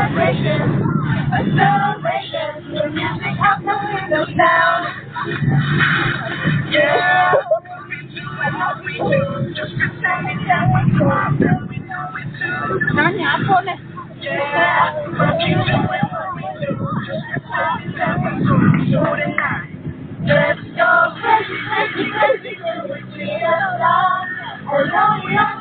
vibration, a celebration. The music has no window sound. Yeah, what we do, just pretending that we know we know it too. Yeah, what we do and what we do, just pretending that we do tonight. Let's go crazy, crazy, crazy, crazy, we are alive.